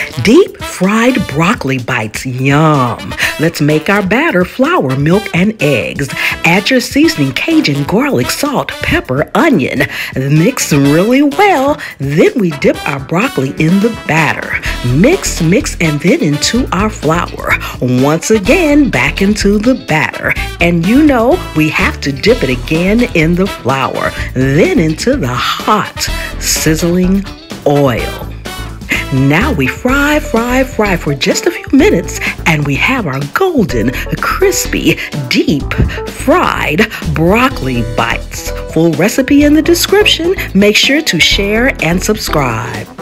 Deep fried broccoli bites, yum. Let's make our batter: flour, milk, and eggs. Add your seasoning: Cajun, garlic, salt, pepper, onion. Mix really well. Then we dip our broccoli in the batter. Mix, and then into our flour. Once again, back into the batter. And you know, we have to dip it again in the flour. Then into the hot, sizzling oil. Now we fry for just a few minutes, and we have our golden, crispy, deep fried broccoli bites. Full recipe in the description. Make sure to share and subscribe.